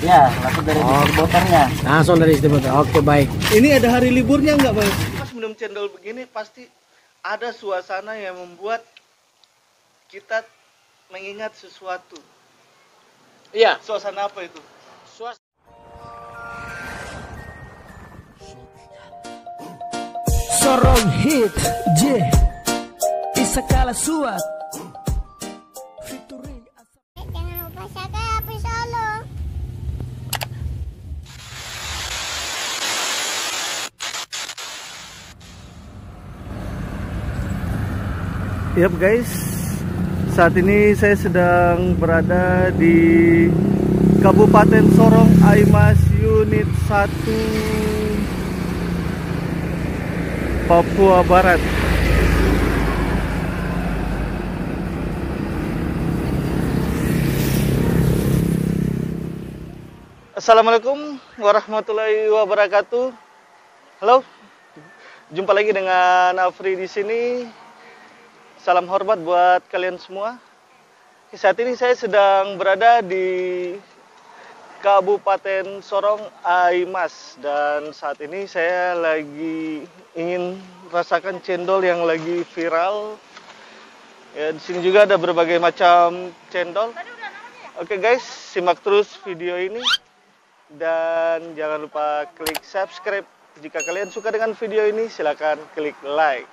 Ya, langsung dari distributornya. Langsung dari distributor. Oke, baik. Ini ada hari liburnya nggak, Mas? Pas minum cendol begini pasti ada suasana yang membuat kita mengingat sesuatu. Iya. Suasana apa itu? Sorong hit J Isakala Suat featuring Jangan lupa subscribe Api Solo. Yap guys, saat ini saya sedang berada di Kabupaten Sorong Aimas Unit 1 Papua Barat. Assalamualaikum warahmatullahi wabarakatuh. Halo, jumpa lagi dengan Afri di sini. Salam hormat buat kalian semua. Saat ini saya sedang berada di Kabupaten Sorong Aimas dan saat ini saya lagi ingin rasakan cendol yang lagi viral. Ya, di sini juga ada berbagai macam cendol. Oke guys, simak terus video ini dan jangan lupa klik subscribe. Jika kalian suka dengan video ini, silakan klik like.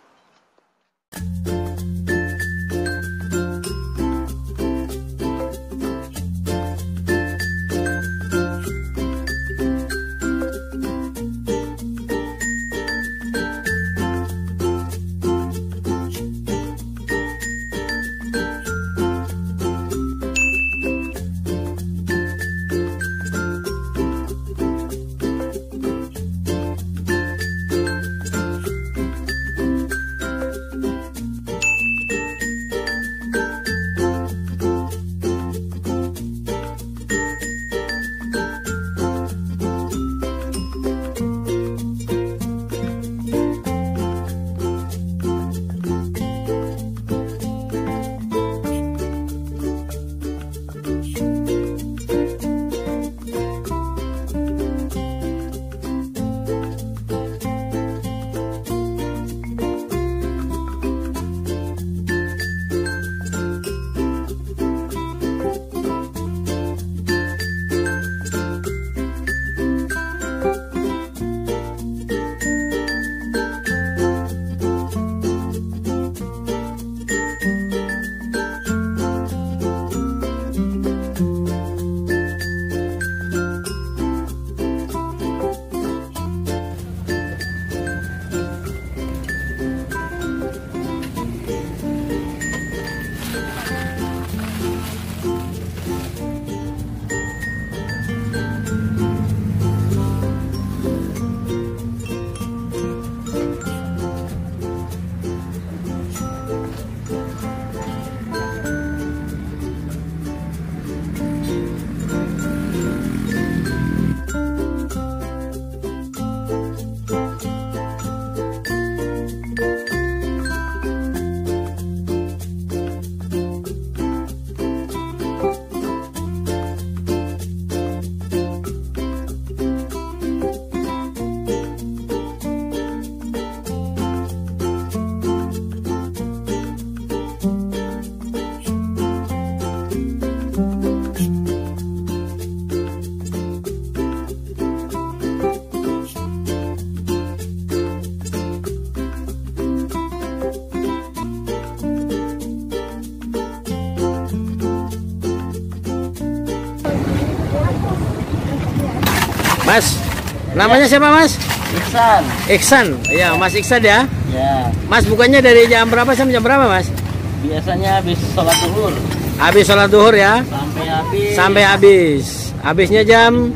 Mas, namanya siapa Mas? Iksan. Iksan. Ya, Mas Iksan ya. Ya. Mas bukannya dari jam berapa sampai jam berapa Mas? Biasanya habis sholat zuhur. Habis sholat zuhur ya? Sampai habis. Sampai habis. Habisnya jam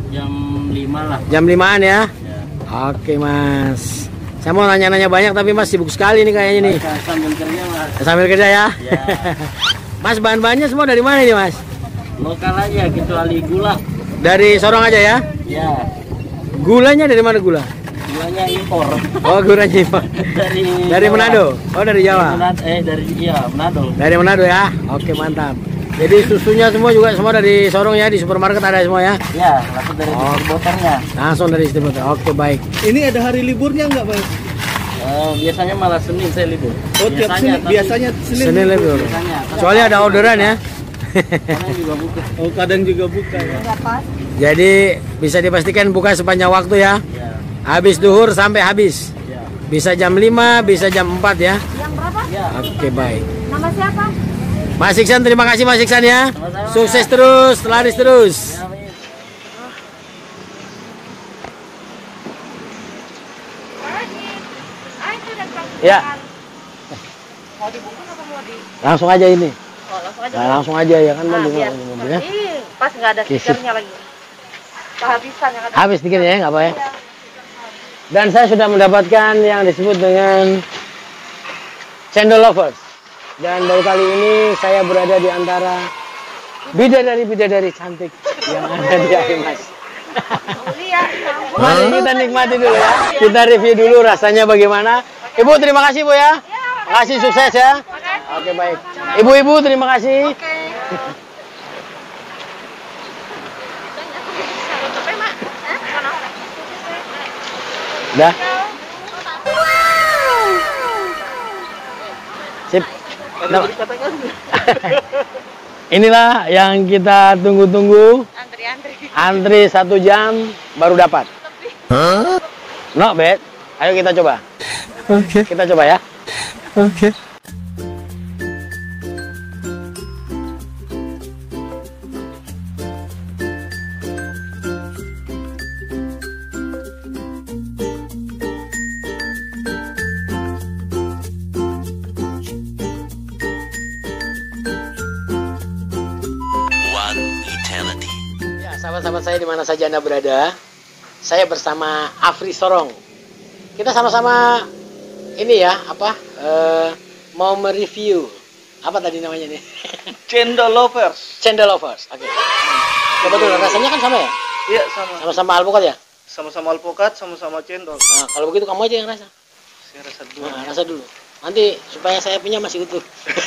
5 lah. Jam 5-an ya? Ya. Oke Mas. Saya mau nanya-nanya banyak tapi Mas sibuk sekali nih kayaknya nih. Sambil kerja Mas. Sambil kerja ya? Ya. Mas bahan-bahannya semua dari mana nih Mas? Lokal aja kecuali gula. Dari Sorong aja ya? Ya. Gulanya dari mana gula? Gulanya impor. Oh, gulanya impor. Dari Dari Jawa. Manado? Oh, dari Jawa? Dari Manado. Dari Manado ya? Oke, mantap. Jadi susunya semua juga semua dari Sorong ya, di supermarket ada semua ya. Ya, langsung dari distributornya. Langsung dari distributor. Oke, baik. Ini ada hari liburnya nggak, Mas? Biasanya malah Senin saya libur. Oh, tiap Senin. tapi Biasanya Senin libur. biasanya. Kecuali ada orderan ya. Kadang juga buka. Oh, kadang juga buka ya. Jadi bisa dipastikan buka sepanjang waktu ya. Ya, Habis duhur sampai habis. ya. Bisa jam 5, bisa jam 4 ya. Yang berapa? Ya. Oke, baik. Nama siapa? Mas Iksan, terima kasih Mas Iksan ya. Sama-sama. Sukses terus, laris terus. Ya, amin. Ya. Langsung aja ini. Nah, langsung aja ya kan Bang, biar di mobil ya. pas nggak ada Oke, sip. stikernya lagi. Kehabisan yang ada. Habis dikit ya, nggak apa ya. Dan saya sudah mendapatkan yang disebut dengan cendol lovers. Dan baru kali ini saya berada di antara bidadari-bidadari cantik yang ada di Aimas. Mari kita nikmati dulu ya. Kita review dulu rasanya bagaimana. Ibu terima kasih Bu ya. Makasih, sukses ya. Oke, baik. Ibu-ibu terima kasih. Udah. Sip. Nah, inilah yang kita tunggu-tunggu. Antri 1 jam baru dapat. No bad. Ayo kita coba. Oke. Kita coba ya. Oke. Ya, sahabat-sahabat saya di mana saja Anda berada, saya bersama Afri Sorong. Kita sama-sama ini ya, mau mereview apa tadi namanya nih? Cendol lovers. Cendol lovers. Oke. Coba dulu rasanya kan sama ya? Iya, sama. Sama-sama alpukat ya? Sama-sama alpukat, sama-sama cendol. Nah, kalau begitu kamu aja yang rasa. Saya rasa dulu. Nah, rasa dulu. Nanti supaya saya punya masih utuh.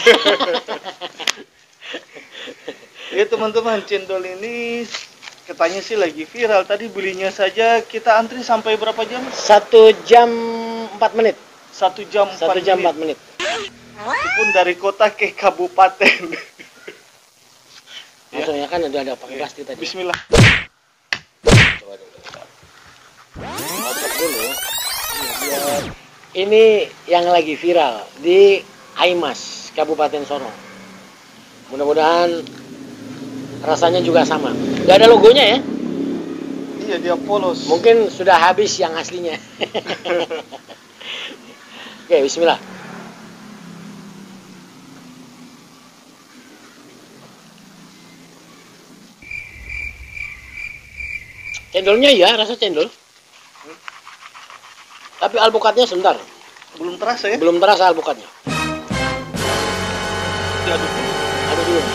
Ya teman-teman, cendol ini katanya sih lagi viral. Tadi belinya saja kita antri sampai berapa jam? 1 jam 4 menit. 1 jam 1 jam 4 menit. Itu pun dari kota ke kabupaten. Langsung ya kan ada pakai plastik tadi. Bismillah. Coba dulu. Otot dulu. Ini yang lagi viral di Aimas, Kabupaten Sorong. Mudah-mudahan rasanya juga sama. Gak ada logonya ya? Iya, dia polos. Mungkin sudah habis yang aslinya. Oke, bismillah. Cendolnya ya, rasa cendol. Tapi alpukatnya sebentar. Belum terasa ya? Belum terasa alpukatnya. Diaduk dulu. Aduk dulu.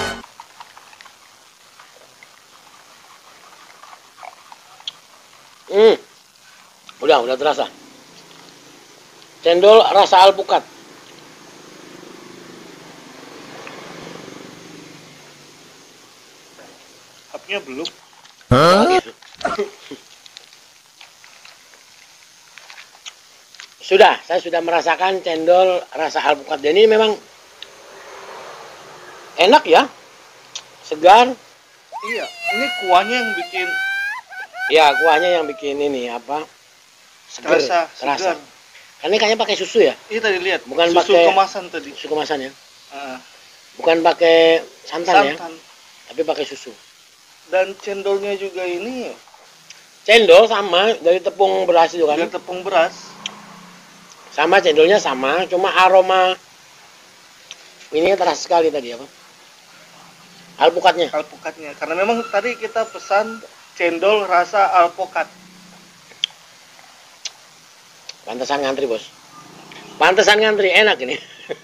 Udah terasa. Cendol rasa alpukat. Hapnya belum. Saya sudah merasakan cendol rasa alpukat. Dan ini memang enak ya, segar. Iya, ini kuahnya yang bikin Ya, kuahnya yang bikin ini apa? Segar, terasa terasa. segar. Karena ini kayaknya pakai susu ya, Iya tadi lihat, Bukan susu pakai- kemasan tadi. susu kemasan ya. Ah, Bukan pakai santan ya, santan. tapi pakai susu. Dan cendolnya juga ini Cendol sama dari tepung beras itu kan. dari tepung beras. Sama cendolnya sama, cuma aroma ini terasa sekali tadi apa? Alpukatnya. Alpukatnya. Karena memang tadi kita pesan cendol rasa alpukat. Pantesan ngantri, Bos. Pantesan ngantri, enak ini.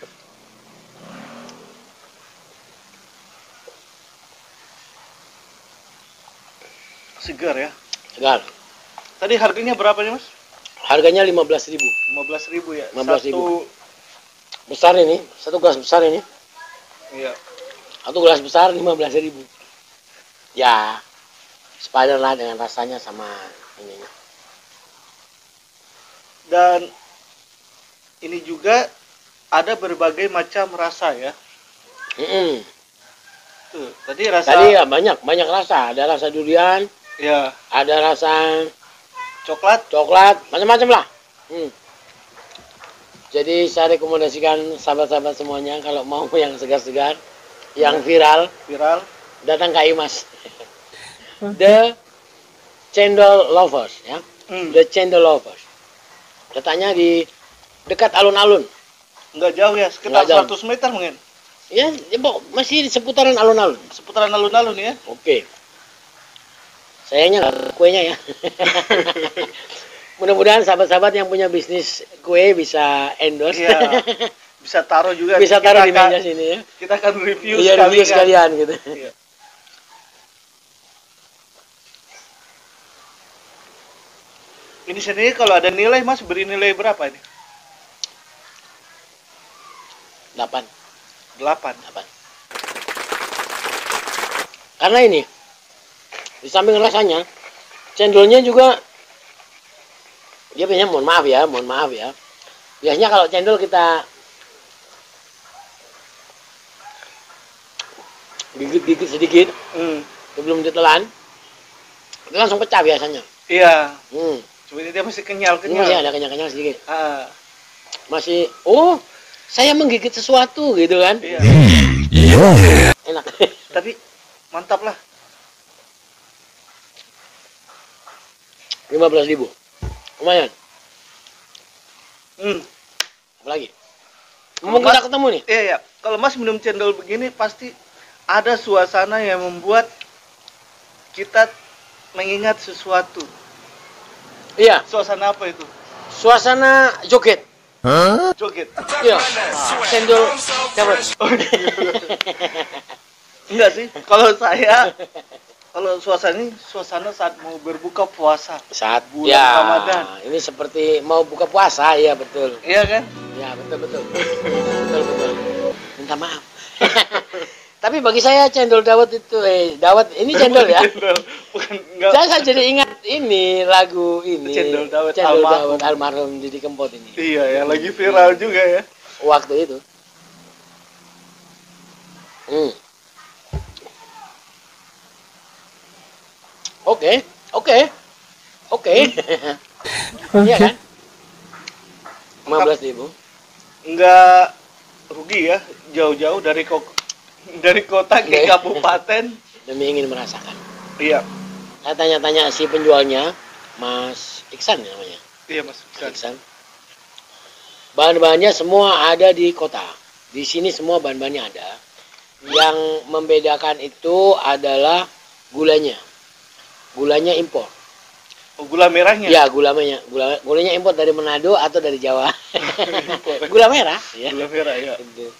Segar ya. Segar. Tadi harganya berapa nih, Mas? Harganya 15.000. 15.000 ya. 15.000. Satu Besar ini, satu gelas besar ini. iya. Atau gelas besar 15.000. Ya, sepadan lah dengan rasanya sama ininya. Dan ini juga ada berbagai macam rasa ya. Tuh, tadi rasa Tadi ya banyak rasa. Ada rasa durian, ya, ada rasa coklat. macam-macam lah. Jadi saya rekomendasikan sahabat-sahabat semuanya kalau mau yang segar-segar, yang viral, datang ke Imas. The Cendol Lovers ya. The Cendol Lovers. Letaknya di dekat alun-alun. Enggak jauh ya, sekitar Nggak jauh. 100 meter mungkin. Ya, masih di seputaran alun-alun. Seputaran alun-alun ya. Oke. Sayangnya nggak kuenya ya. Mudah-mudahan sahabat-sahabat yang punya bisnis kue bisa endorse. Iya. Bisa taruh juga. Bisa taruh di Kita meja sini ya. Kita akan review Iya, sekalian. review sekalian gitu. Iya. Ini sendiri kalau ada nilai Mas beri nilai berapa ini? 8. 8. Karena ini di samping rasanya, cendolnya juga dia punya mohon maaf ya. Biasanya kalau cendol kita gigit sedikit sebelum ditelan, itu langsung pecah biasanya. Iya. Cuma ini dia masih Ini kenyal-kenyal. masih ada kenyal-kenyal sedikit. Masih. Oh, saya menggigit sesuatu gitu kan. Iya. Enak. Tapi mantap lah. 15.000. Lumayan. Apalagi? Mumpung kita ketemu nih. Iya. Kalau Mas minum cendol begini pasti ada suasana yang membuat kita mengingat sesuatu. Iya. Suasana apa itu? Suasana joget. Joget. Iya. Cendol dapat. Enggak sih. Kalau suasana saat mau berbuka puasa. Saat bulan ya, Ramadan. ini seperti mau buka puasa ya, betul. Iya kan? Ya, betul. betul. Minta maaf. Tapi bagi saya cendol dawet itu dawet ini cendol ya. Cendol. Bukan enggak. Saya jadi ingat ini lagu ini. Cendol dawet almarhum Didi Kempot ini. Iya, yang lagi viral juga ya. Waktu itu. Oke. Iya kan? 15.000. Enggak rugi ya, jauh-jauh dari kota ke Iya. kabupaten. Demi ingin merasakan. Iya. Saya tanya-tanya si penjualnya, Mas Iksan namanya. Iya, Mas. Iksan. Bahan-bahannya semua ada di kota. Di sini semua bahan-bahannya ada. Yang membedakan itu adalah gulanya. Gulanya impor. Oh, gula merahnya? Ya, gulanya impor dari Manado atau dari Jawa. Gula merah. Ya. Gula merah, ya.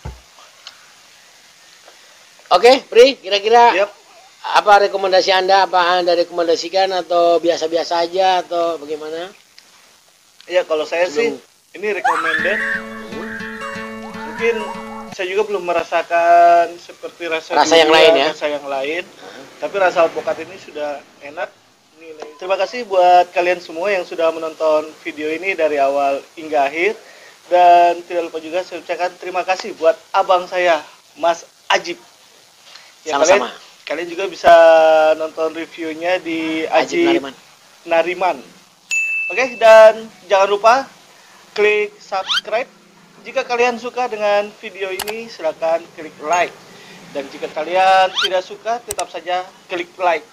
Oke, Pri, kira-kira Yap. apa rekomendasi Anda? Apa Anda rekomendasikan atau biasa-biasa aja atau bagaimana? Ya, kalau saya sih Belum. ini recommended. Mungkin saya juga belum merasakan seperti rasa yang durian, lain ya. Rasa yang lain. Tapi rasa alpukat ini sudah enak. Terima kasih buat kalian semua yang sudah menonton video ini dari awal hingga akhir. Dan tidak lupa juga saya ucapkan terima kasih buat abang saya, Mas Ajib. Ya, Sama-sama. Kalian juga bisa nonton reviewnya di Ajib Nariman. Oke, dan jangan lupa klik subscribe. Jika kalian suka dengan video ini, silakan klik like. Dan jika kalian tidak suka, tetap saja klik like.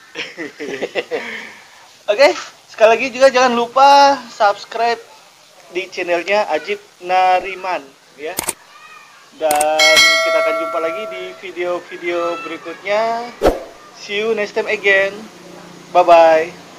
Oke, sekali lagi juga jangan lupa subscribe di channelnya Ajib Nariman, ya. Dan kita akan jumpa lagi di video-video berikutnya. See you next time again. Bye-bye.